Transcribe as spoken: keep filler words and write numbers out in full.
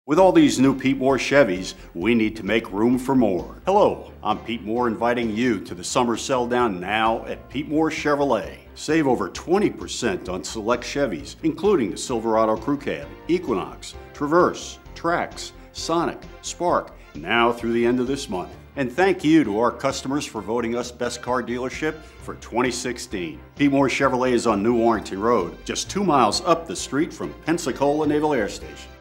With all these new Pete Moore Chevys, we need to make room for more. Hello, I'm Pete Moore inviting you to the summer sell down now at Pete Moore Chevrolet. Save over twenty percent on select Chevys, including the Silverado Crew Cab, Equinox, Traverse, Trax, Sonic, Spark, now through the end of this month. And thank you to our customers for voting us Best Car Dealership for twenty sixteen. Pete Moore Chevrolet is on New Warranty Road, just two miles up the street from Pensacola Naval Air Station.